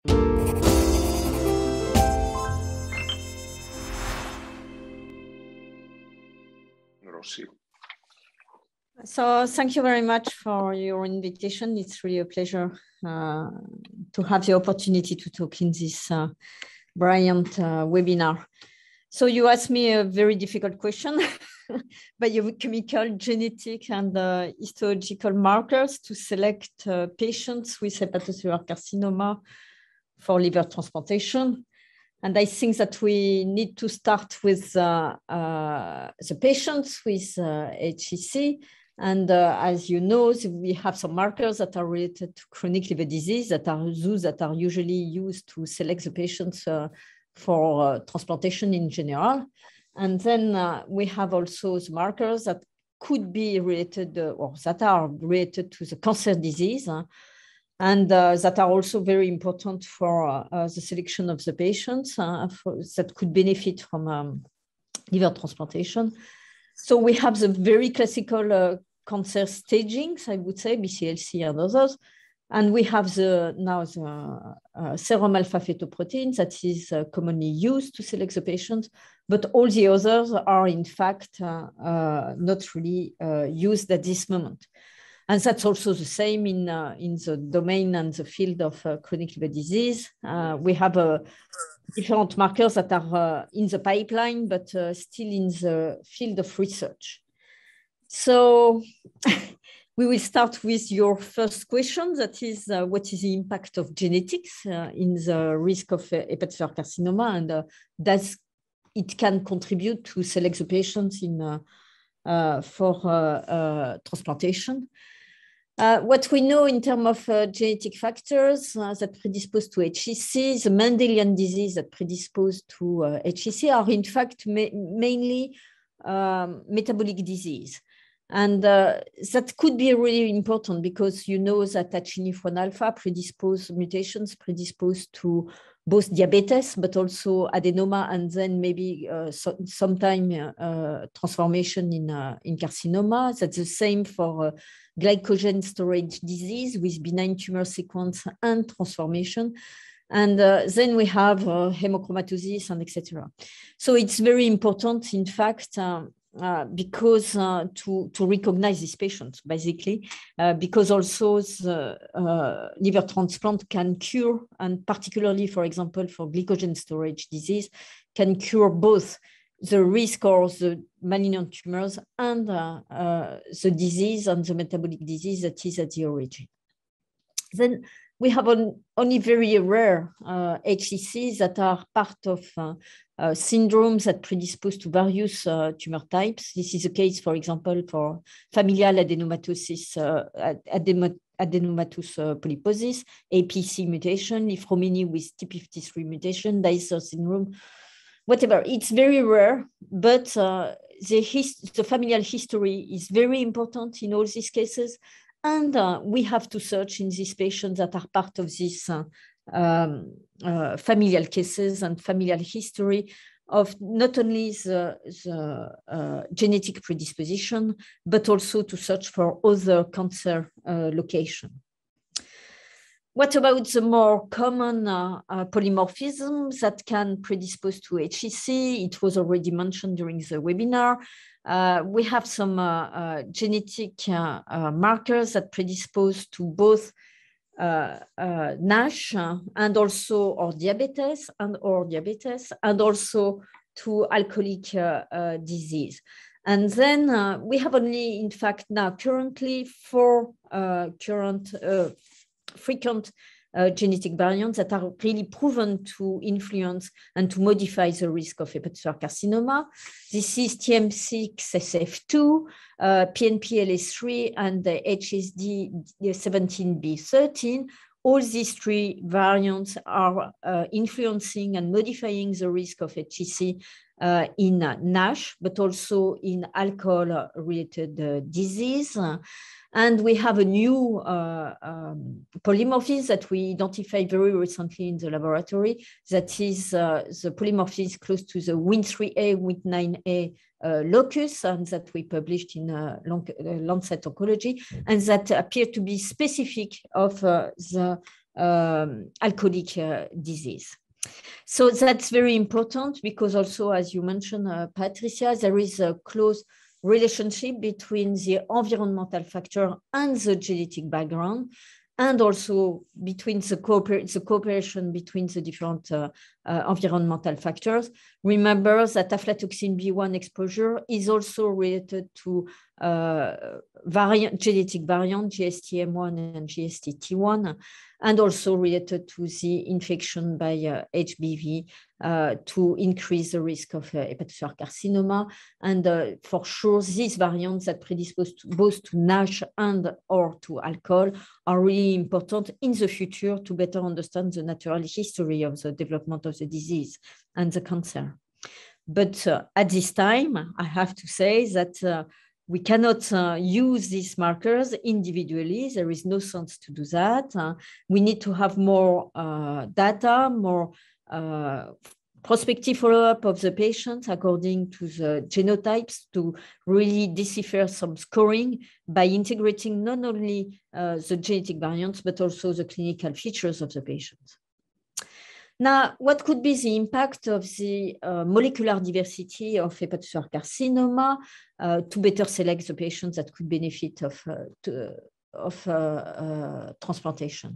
Rossi. So thank you very much for your invitation. It's really a pleasure to have the opportunity to talk in this brilliant webinar. So you asked me a very difficult question, biochemical, genetic, and histological markers to select patients with hepatocellular carcinoma for liver transplantation. And I think that we need to start with the patients with HCC. And as you know, we have some markers that are related to chronic liver disease that are those that are usually used to select the patients for transplantation in general. And then we have also the markers that could be related or that are related to the cancer disease and that are also very important for the selection of the patients that could benefit from liver transplantation. So we have the very classical cancer stagings, I would say, BCLC and others. And we have now the serum alpha-fetoprotein that is commonly used to select the patients, but all the others are in fact not really used at this moment. And that's also the same in the domain and the field of chronic liver disease. We have different markers that are in the pipeline, but still in the field of research. So we will start with your first question, that is, what is the impact of genetics in the risk of hepatocellular carcinoma, and does it can contribute to select the patients for transplantation? What we know in terms of genetic factors that predispose to HCC, the Mendelian disease that predispose to HCC are in fact mainly metabolic disease. And that could be really important because you know that achinifron alpha mutations predispose to both diabetes, but also adenoma, and then maybe sometime transformation in carcinoma. That's the same for glycogen storage disease with benign tumor sequence and transformation. And then we have hemochromatosis and etc. So it's very important, in fact, because to recognize these patients, basically, because also the liver transplant can cure, and particularly, for example, for glycogen storage disease, can cure both the risk or the malignant tumors and the disease and the metabolic disease that is at the origin. Then we have only very rare HCCs that are part of syndromes that predispose to various tumor types. This is the case, for example, for familial adenomatosis, adenomatous polyposis, APC mutation, Lifromini with TP53 mutation, Dicer syndrome, whatever. It's very rare, but the familial history is very important in all these cases. And we have to search in these patients that are part of these familial cases and familial history of not only the genetic predisposition, but also to search for other cancer location. What about the more common polymorphisms that can predispose to HCC? It was already mentioned during the webinar. We have some genetic markers that predispose to both NASH and also or diabetes, and also to alcoholic disease. And then we have only, in fact, now currently 4 frequent genetic variants that are really proven to influence and to modify the risk of hepatocellular carcinoma. This is TM6SF2, PNPLA3, and the HSD17B13. All these 3 variants are influencing and modifying the risk of HCC in NASH, but also in alcohol-related disease. And we have a new polymorphism that we identified very recently in the laboratory. That is the polymorphism close to the Wnt3a, Wnt9a locus, and that we published in Lancet Oncology, and that appear to be specific of the alcoholic disease. So that's very important because also, as you mentioned, Patricia, there is a close relationship between the environmental factor and the genetic background, and also between the cooperation between the different environmental factors. Remember that aflatoxin B1 exposure is also related to genetic variant, GSTM1 and GSTT1, and also related to the infection by HBV to increase the risk of hepatocellular carcinoma. And for sure, these variants that predispose both to NASH and or to alcohol are really important in the future to better understand the natural history of the development of the disease and the cancer. But at this time, I have to say that we cannot use these markers individually. There is no sense to do that. We need to have more data, more prospective follow-up of the patients according to the genotypes to really decipher some scoring by integrating not only the genetic variants, but also the clinical features of the patients. Now, what could be the impact of the molecular diversity of hepatocellular carcinoma to better select the patients that could benefit of transplantation?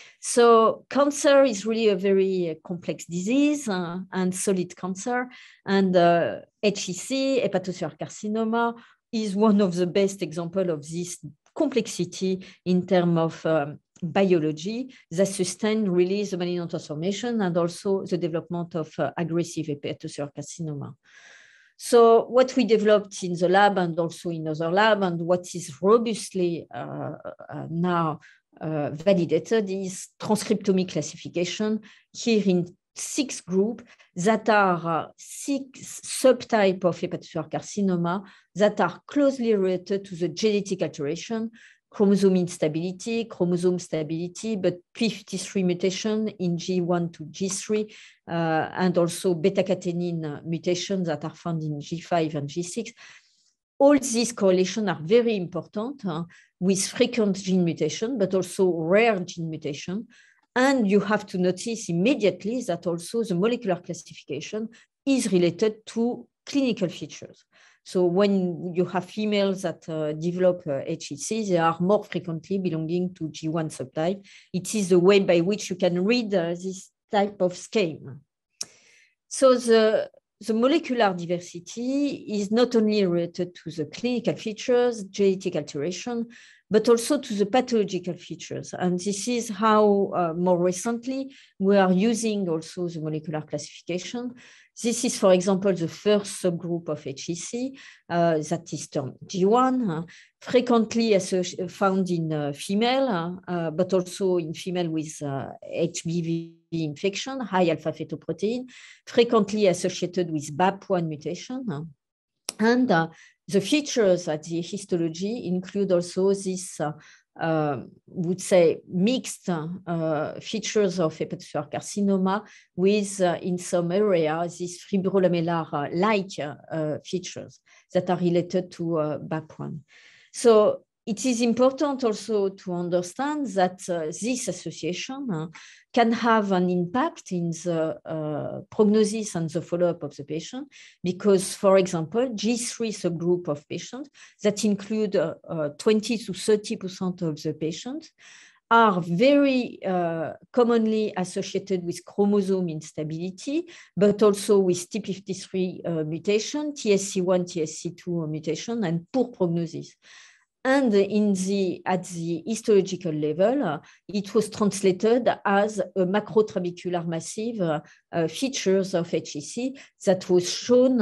So cancer is really a very complex disease and solid cancer. And HCC, hepatocellular carcinoma, is one of the best examples of this complexity in terms of biology that sustain really the malignant transformation and also the development of aggressive hepatocellular carcinoma. So what we developed in the lab and also in other labs, and what is robustly now validated, is transcriptomic classification here in 6 groups that are 6 subtypes of hepatocellular carcinoma that are closely related to the genetic alteration, chromosome instability, chromosome stability, but p53 mutation in G1 to G3, and also beta-catenin mutations that are found in G5 and G6. All these correlations are very important with frequent gene mutation, but also rare gene mutation. And you have to notice immediately that also the molecular classification is related to clinical features. So when you have females that develop HCC, they are more frequently belonging to G1 subtype. It is the way by which you can read this type of scheme. So the molecular diversity is not only related to the clinical features, genetic alteration, but also to the pathological features. And this is how more recently we are using also the molecular classification. This is, for example, the first subgroup of HCC that is termed G1, frequently found in female, but also in female with HBV infection, high alpha fetoprotein, frequently associated with BAP1 mutation. And the features at the histology include also this would say mixed features of hepatocellular carcinoma with in some areas these fibrolamellar-like features that are related to BAP1. So it is important also to understand that this association can have an impact in the prognosis and the follow-up of the patient because, for example, G3 subgroup of patients that include 20 to 30% of the patients are very commonly associated with chromosome instability, but also with TP53 mutation, TSC1, TSC2 mutation, and poor prognosis. And at the histological level, it was translated as a macrotrabecular massive features of HCC that was shown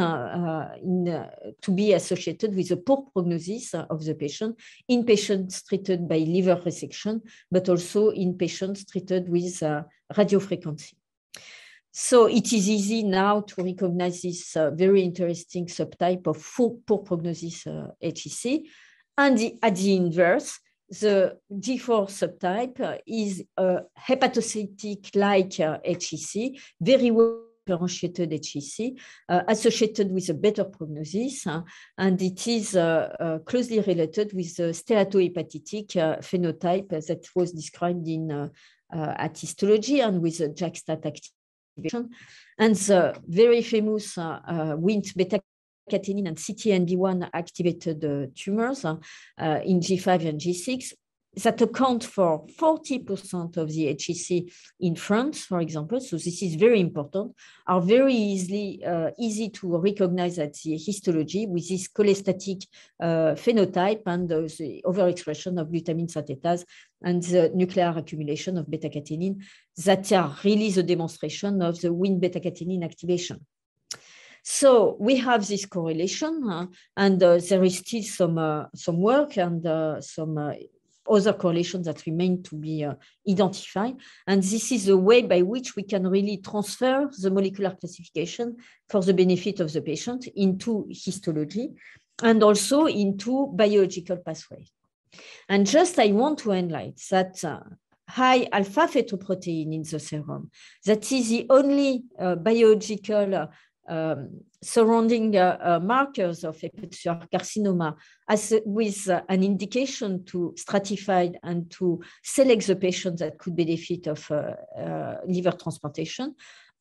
to be associated with a poor prognosis of the patient in patients treated by liver resection, but also in patients treated with radiofrequency. So it is easy now to recognize this very interesting subtype of poor prognosis HCC. And at the inverse, the G4 subtype is a hepatocytic-like HCC, very well differentiated HCC, associated with a better prognosis, and it is closely related with the steatohepatic phenotype that was described in at histology and with the JAK-STAT activation. And the very famous Wnt beta-catenin and CTNB1 activated tumors in G5 and G6 that account for 40% of the HCC in France, for example. So this is very important, are very easy to recognize at the histology with this cholestatic phenotype and the overexpression of glutamine synthetase and the nuclear accumulation of beta-catenin that are really the demonstration of the Wnt beta-catenin activation. So we have this correlation, and there is still some work and some other correlations that remain to be identified. And this is a way by which we can really transfer the molecular classification for the benefit of the patient into histology and also into biological pathways. And just I want to highlight that high alpha fetoprotein in the serum, that is the only biological surrounding markers of hepatocellular carcinoma with an indication to stratify and to select the patients that could benefit of liver transplantation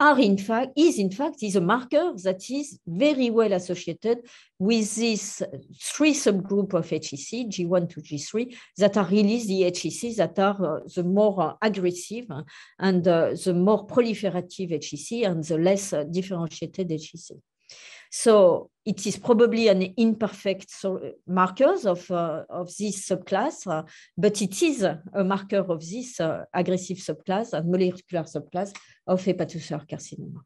is a marker that is very well associated with this three subgroup of HCC, G1 to G3, that are really the HCCs that are the more aggressive and the more proliferative HCC and the less differentiated HCC. So it is probably an imperfect markers of this subclass, but it is a marker of this aggressive subclass and molecular subclass of hepatocellular carcinoma.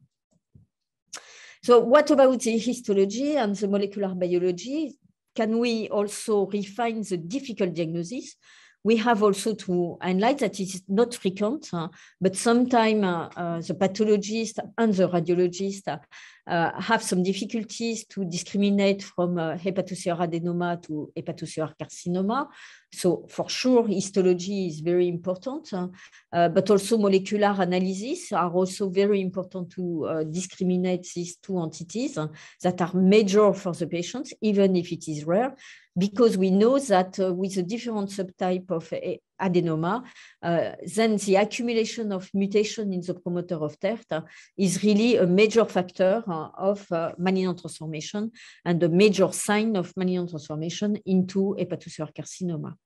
So what about the histology and the molecular biology? Can we also refine the difficult diagnosis? We have also to highlight that it is not frequent, but sometimes the pathologist and the radiologist have some difficulties to discriminate from hepatocellular adenoma to hepatocellular carcinoma. So for sure, histology is very important, but also molecular analysis are also very important to discriminate these two entities that are major for the patients, even if it is rare, because we know that with a different subtype of adenoma, then the accumulation of mutation in the promoter of TERT is really a major factor of malignant transformation and a major sign of malignant transformation into hepatocellular carcinoma.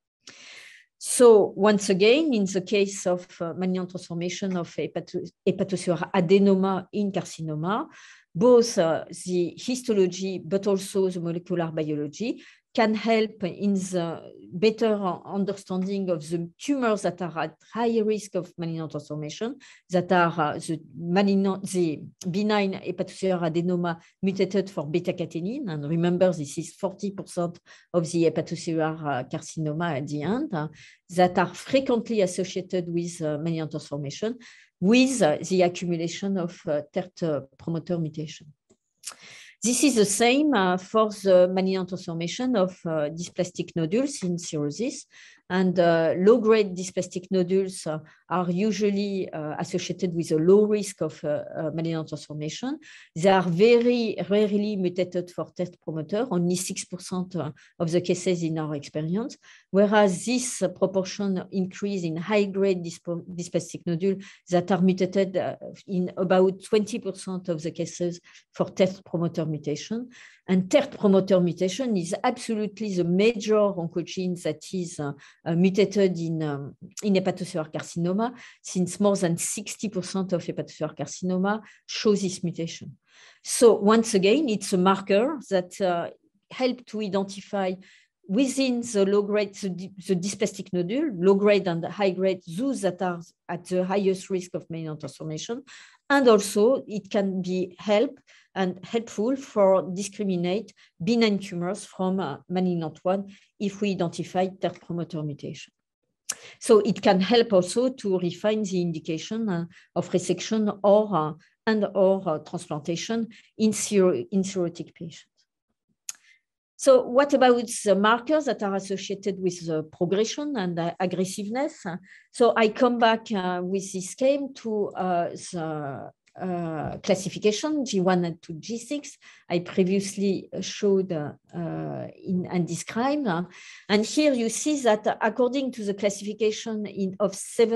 So once again, in the case of malignant transformation of hepatocellular adenoma in carcinoma, both the histology but also the molecular biology can help in the better understanding of the tumors that are at high risk of malignant transformation, that are the benign hepatocellular adenoma mutated for beta-catenin. And remember, this is 40% of the hepatocellular carcinoma at the end, that are frequently associated with malignant transformation with the accumulation of TERT promoter mutation. This is the same for the malignant transformation of dysplastic nodules in cirrhosis. And low-grade dysplastic nodules are usually associated with a low risk of malignant transformation. They are very rarely mutated for TERT promoter, only 6% of the cases in our experience, whereas this proportion increase in high-grade dysplastic nodules that are mutated in about 20% of the cases for TERT promoter mutation. And TERT promoter mutation is absolutely the major oncogene that is mutated in hepatocellular carcinoma, since more than 60% of hepatocellular carcinoma shows this mutation. So once again, it's a marker that helps to identify within the low-grade, the dysplastic nodule, low-grade and high-grade, those that are at the highest risk of malignant transformation. And also, it can be helpful for discriminate benign tumors from malignant one if we identify TERT promoter mutation. So it can help also to refine the indication of resection or transplantation in cirrhotic patients. So what about the markers that are associated with the progression and aggressiveness? So I come back with this scheme to the classification, G1 and 2, G6, I previously showed and described. And here you see that according to the classification of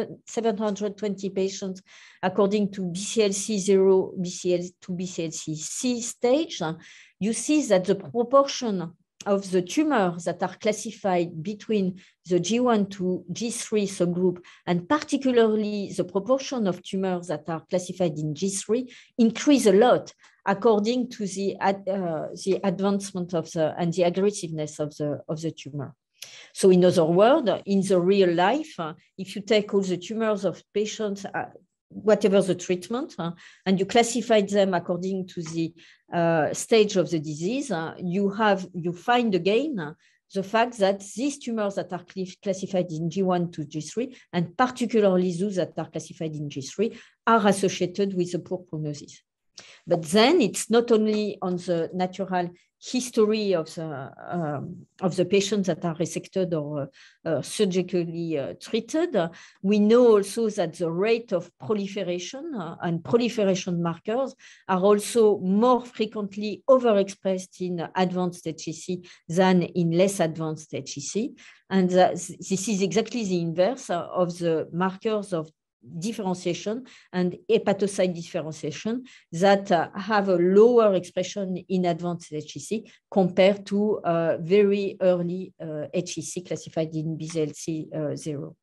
720 patients, according to BCLC0, BCL2, BCLC-C stage, you see that the proportion of the tumors that are classified between the G1 to G3 subgroup, and particularly the proportion of tumors that are classified in G3, increase a lot according to the advancement of and the aggressiveness of the tumor. So in other words, in the real life, if you take all the tumors of patients, whatever the treatment, and you classify them according to the stage of the disease, you find again the fact that these tumors that are classified in G1 to G3, and particularly those that are classified in G3, are associated with a poor prognosis. But then it's not only on the natural history of the patients that are resected or surgically treated. We know also that the rate of proliferation and proliferation markers are also more frequently overexpressed in advanced HCC than in less advanced HCC. And this is exactly the inverse of the markers of differentiation and hepatocyte differentiation that have a lower expression in advanced HCC compared to very early HCC classified in BCLC0.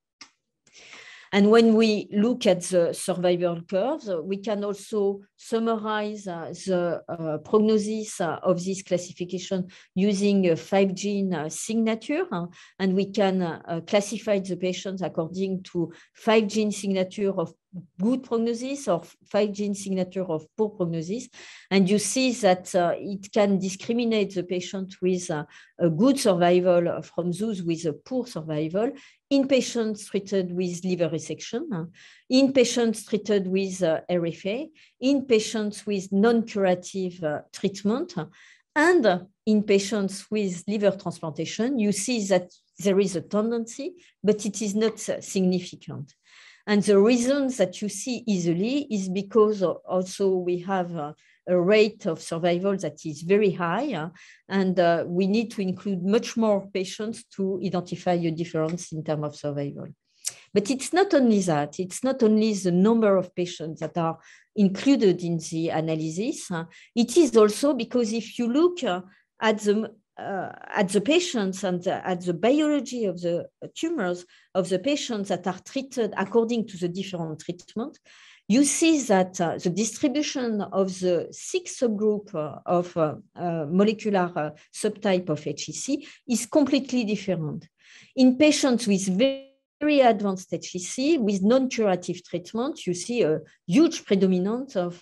And when we look at the survival curves, we can also summarize the prognosis of this classification using a 5-gene signature. And we can classify the patients according to 5-gene signature of good prognosis or 5-gene signature of poor prognosis. And you see that it can discriminate the patient with a good survival from those with a poor survival in patients treated with liver resection, in patients treated with RFA, in patients with non-curative treatment, and in patients with liver transplantation. You see that there is a tendency, but it is not significant. And the reasons that you see easily is because also we have a rate of survival that is very high, and we need to include much more patients to identify a difference in terms of survival. But it's not only that, it's not only the number of patients that are included in the analysis, it is also because if you look at the patients and at the biology of the tumors of the patients that are treated according to the different treatment, you see that the distribution of the 6 subgroup of molecular subtype of HCC is completely different. In patients with very advanced HCC with non-curative treatment, you see a huge predominance of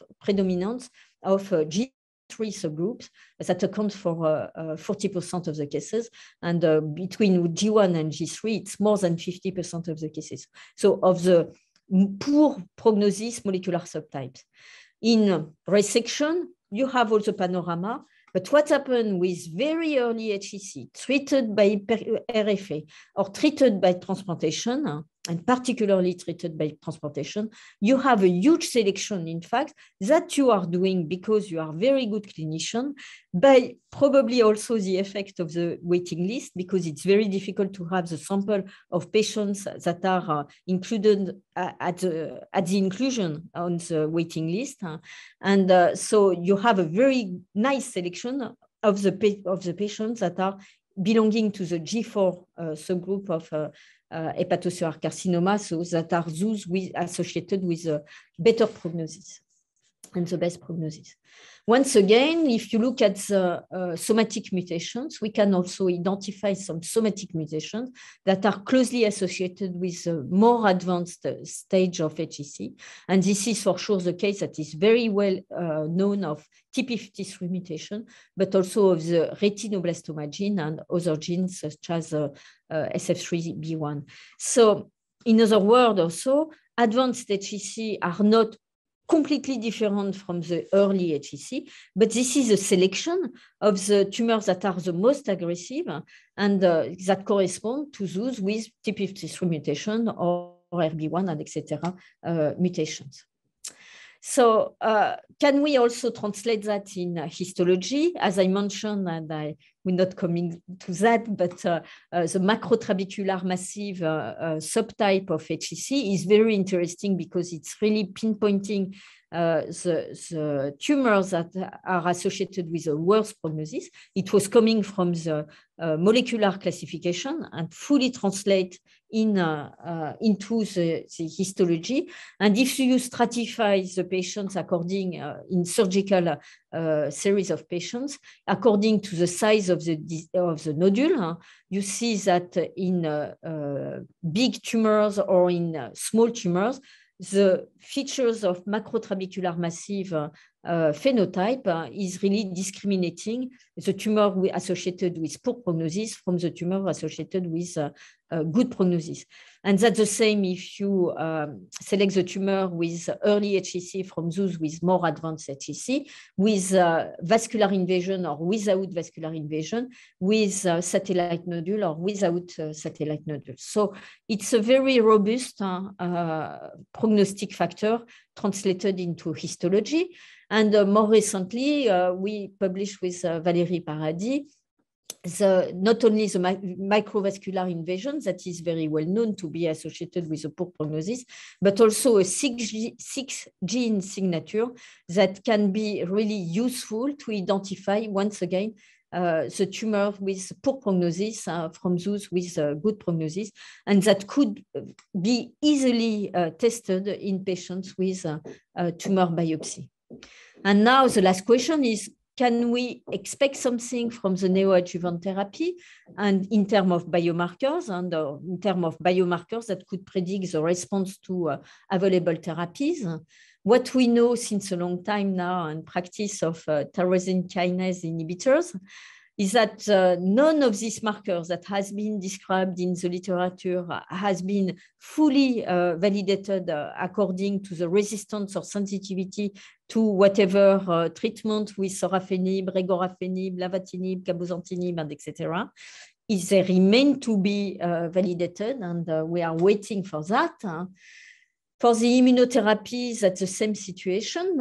G3 subgroups that account for 40% of the cases, and between G1 and G3, it's more than 50% of the cases. So of the poor prognosis molecular subtypes. In resection, you have also panorama, but what happened with very early HCC treated by RFA or treated by transplantation, and particularly treated by transplantation, you have a huge selection, in fact, that you are doing because you are very good clinician, by probably also the effect of the waiting list, because it's very difficult to have the sample of patients that are included at the inclusion on the waiting list. And so you have a very nice selection of the patients that are belonging to the G4 subgroup of hepatocellular carcinoma, so that are those associated with a better prognosis and the best prognosis. Once again, if you look at the somatic mutations, we can also identify some somatic mutations that are closely associated with a more advanced stage of HCC. And this is for sure the case that is very well known of TP53 mutation, but also of the retinoblastoma gene and other genes such as SF3B1. So in other words also, advanced HCC are not completely different from the early HCC, but this is a selection of the tumors that are the most aggressive and that correspond to those with TP53 mutation or RB1 and etc. Mutations. So can we also translate that in histology? As I mentioned, and we're not coming to that, but the macrotrabecular massive subtype of HCC is very interesting because it's really pinpointing the tumors that are associated with a worse prognosis. It was coming from the molecular classification and fully translate into the histology. And if you stratify the patients according in surgical series of patients, according to the size of the nodule, you see that in big tumors or in small tumors, the features of macrotrabecular massive phenotype is really discriminating the tumor associated with poor prognosis from the tumor associated with good prognosis. And that's the same if you select the tumor with early HCC from those with more advanced HCC, with vascular invasion or without vascular invasion, with satellite nodule or without satellite nodule. So it's a very robust prognostic factor translated into histology. And more recently, we published with Valérie Paradis not only the microvascular invasion that is very well known to be associated with a poor prognosis, but also a six gene signature that can be really useful to identify, once again, the tumor with poor prognosis from those with good prognosis, and that could be easily tested in patients with tumor biopsy. And now the last question is, can we expect something from the neoadjuvant therapy and in terms of biomarkers and in terms of biomarkers that could predict the response to available therapies? What we know since a long time now in practice of tyrosine kinase inhibitors is that none of these markers that has been described in the literature has been fully validated according to the resistance or sensitivity to whatever treatment with sorafenib, regorafenib, lavatinib, cabozantinib, and etc. They remain to be validated, and we are waiting for that. For the immunotherapies, that's the same situation.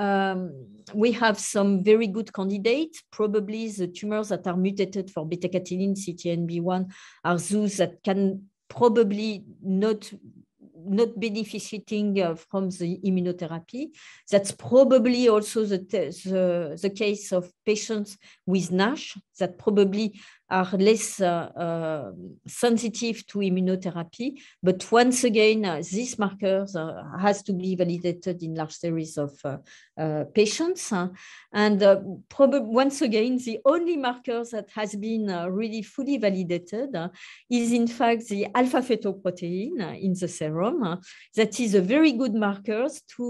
We have some very good candidates. Probably the tumors that are mutated for beta-catenin, CTNB1, are those that can probably not benefiting from the immunotherapy. That's probably also the case of patients with NASH that probably are less sensitive to immunotherapy. But once again, these markers has to be validated in large series of patients. And probably once again, the only markers that has been really fully validated is in fact the alpha-fetoprotein in the serum. That is a very good marker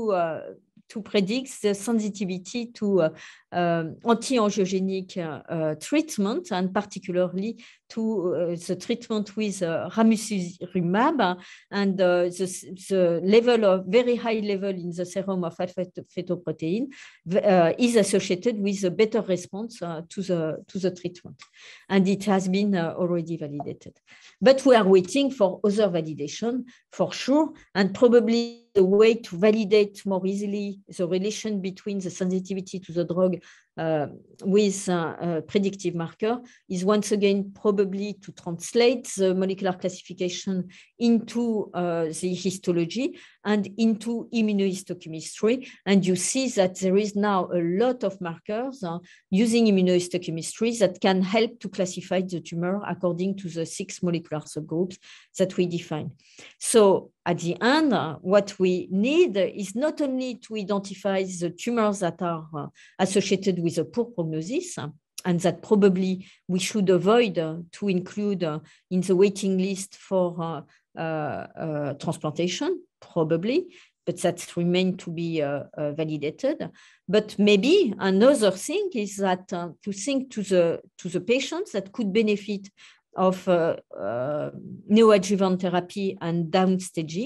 to predict the sensitivity to anti-angiogenic treatment, and particularly to the treatment with ramucirumab, and the level of very high level in the serum of alpha-fetoprotein is associated with a better response to the treatment, and it has been already validated. But we are waiting for other validation for sure, and probably the way to validate more easily the relation between the sensitivity to the drug with a predictive marker is once again probably to translate the molecular classification into the histology and into immunohistochemistry. And you see that there is now a lot of markers using immunohistochemistry that can help to classify the tumor according to the 6 molecular subgroups that we define. So at the end, what we need is not only to identify the tumors that are associated with a poor prognosis, and that probably we should avoid to include in the waiting list for transplantation, probably, but that remains to be validated. But maybe another thing is that to think to the patients that could benefit of neoadjuvant therapy and downstaging,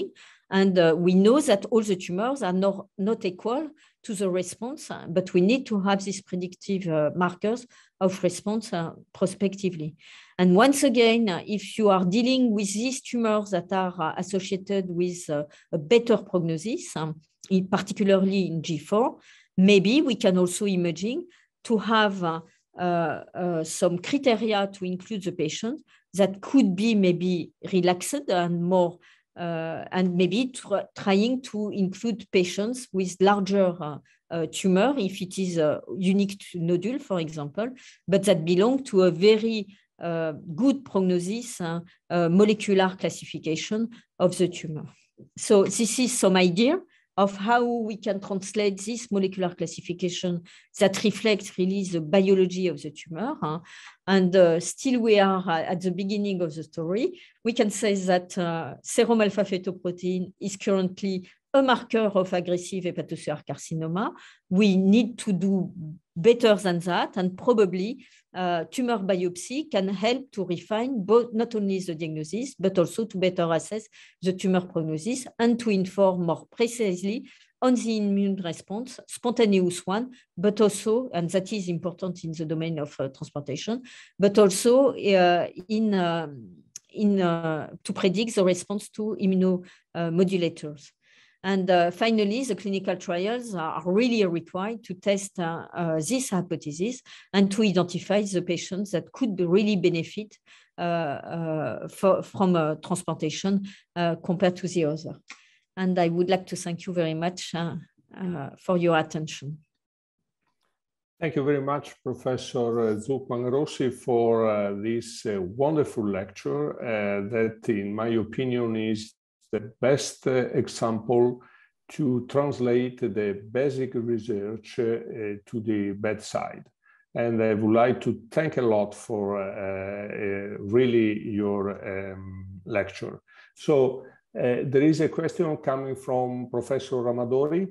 And we know that all the tumors are not equal to the response, but we need to have these predictive markers of response prospectively. And once again, if you are dealing with these tumors that are associated with a better prognosis, particularly in G4, maybe we can also imaging to have some criteria to include the patient that could be maybe relaxed and more, and maybe trying to include patients with larger tumor, if it is a unique nodule, for example, but that belong to a very good prognosis, molecular classification of the tumor. So this is some idea of how we can translate this molecular classification that reflects really the biology of the tumor. And still we are at the beginning of the story. We can say that serum alpha-fetoprotein is currently a marker of aggressive hepatocellular carcinoma. We need to do better than that, and probably tumor biopsy can help to refine both not only the diagnosis, but also to better assess the tumor prognosis and to inform more precisely on the immune response, spontaneous one, but also, and that is important in the domain of transplantation, but also to predict the response to immunomodulators. And finally, the clinical trials are really required to test this hypothesis and to identify the patients that could really benefit from transplantation compared to the other. And I would like to thank you very much for your attention. Thank you very much, Professor Zucman-Rossi, for this wonderful lecture that, in my opinion, is the best example to translate the basic research to the bedside. And I would like to thank a lot for really your lecture. So there is a question coming from Professor Ramadori.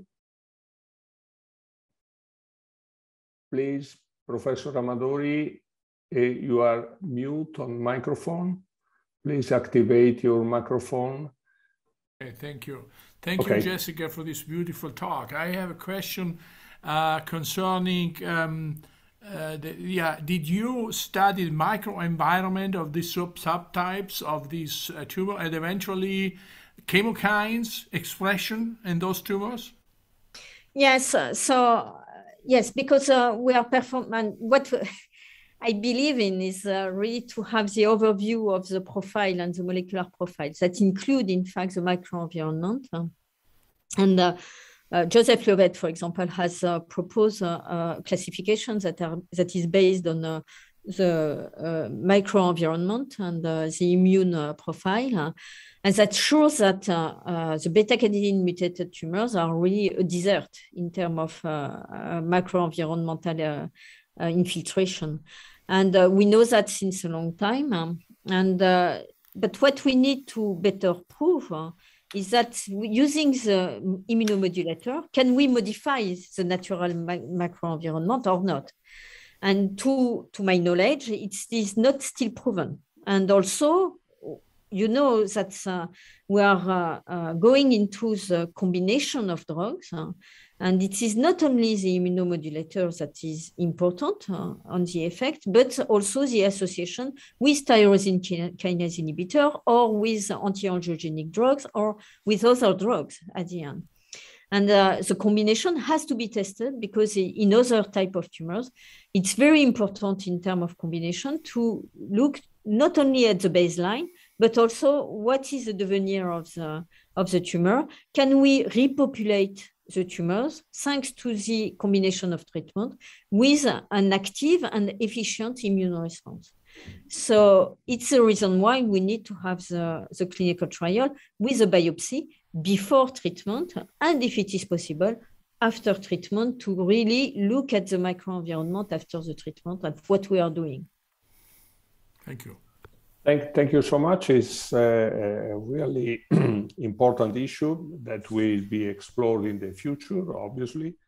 Please, Professor Ramadori, you are mute on microphone. Please activate your microphone. Okay, thank you. Thank you, Jessica, for this beautiful talk. I have a question concerning, did you study the microenvironment of the subtypes of these tumors and eventually chemokines expression in those tumors? Yes, yes, because we are performing what I believe in is really to have the overview of the profile and the molecular profiles that include, in fact, the microenvironment. And Joseph Lovett, for example, has proposed classifications that is based on the microenvironment and the immune profile. And that shows that the beta-catenin mutated tumors are really a desert in terms of microenvironmental infiltration. And we know that since a long time. But what we need to better prove is that using the immunomodulator, can we modify the natural microenvironment or not? And to my knowledge, it is not still proven. And also, you know that we are going into the combination of drugs, and it is not only the immunomodulator that is important on the effect, but also the association with tyrosine kinase inhibitor or with anti-angiogenic drugs or with other drugs at the end. And the combination has to be tested because in other type of tumors, it's very important in terms of combination to look not only at the baseline, but also what is the devenir of the tumor. Can we repopulate the tumors thanks to the combination of treatment with an active and efficient immune response? So it's the reason why we need to have the clinical trial with a biopsy before treatment, and if it is possible, after treatment, to really look at the microenvironment after the treatment and what we are doing. Thank you. Thank you so much. It's a really important issue that will be explored in the future, obviously.